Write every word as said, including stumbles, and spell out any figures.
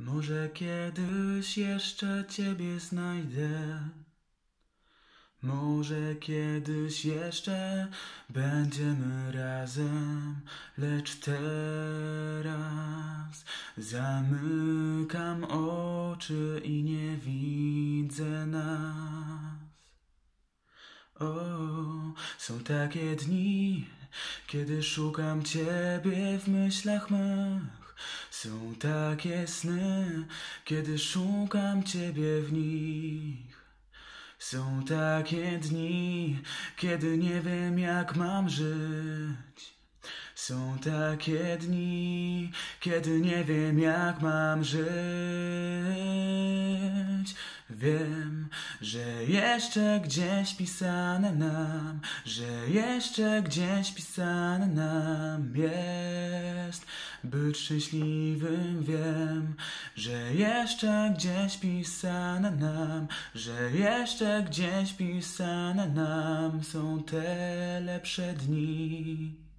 Może kiedyś jeszcze Ciebie znajdę. Może kiedyś jeszcze będziemy razem, lecz teraz zamykam oczy i nie widzę nas. O, są takie dni, kiedy szukam Ciebie w myślach mych. Są takie sny, kiedy szukam Ciebie w nich. Są takie dni, kiedy nie wiem jak mam żyć. Są takie dni, kiedy nie wiem jak mam żyć. Wiem, że jeszcze gdzieś pisane nam, że jeszcze gdzieś pisane nam jest być szczęśliwym. Wiem, że jeszcze gdzieś pisane nam, że jeszcze gdzieś pisane nam są te lepsze dni.